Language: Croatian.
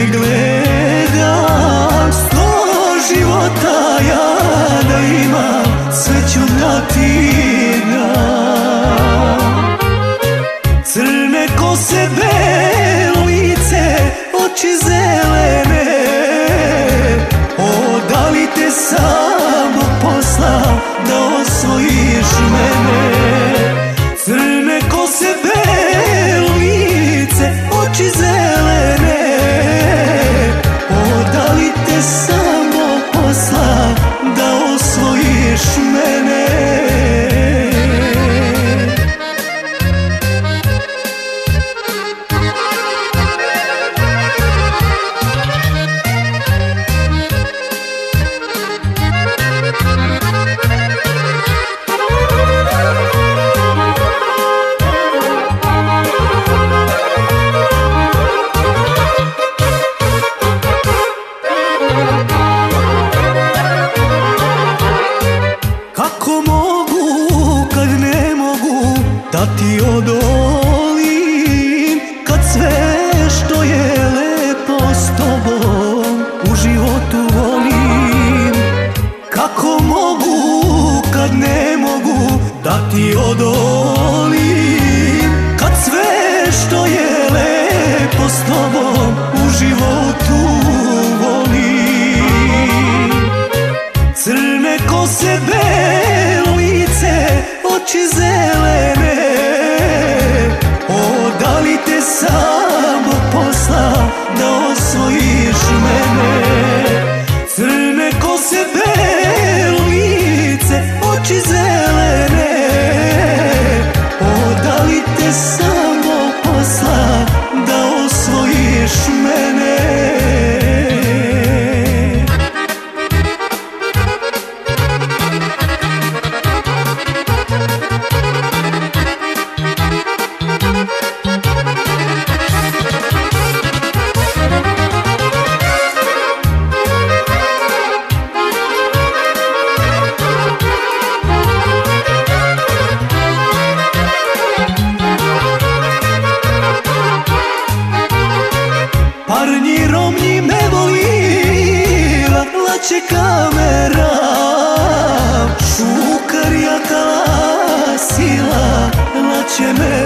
ne gledam 100 života ja da imam, sve ću dati nam. Crne kose, belo lice, oči zelene, o da li te sam Bog poslao da osvojiš mene. Crne kose, belo lice, oči zelene, o da li te sam Bog poslao da osvojiš mene. Kako mogu kad ne mogu da ti odolim, kad sve što je lepo s tobom u životu volim. Kako mogu kad ne mogu da ti odolim, kad sve što je lepo s tobom u životu volim. Crne kose, belo lice, oči zelene, o da li te sam Bog poslao da osvojiš mene. Crne kose, belo lice, oči zelene, o da li te sam Bog poslao da osvojiš mene. Parnji Romnji me volila, lače kamera, Šukarija kalasila, lače me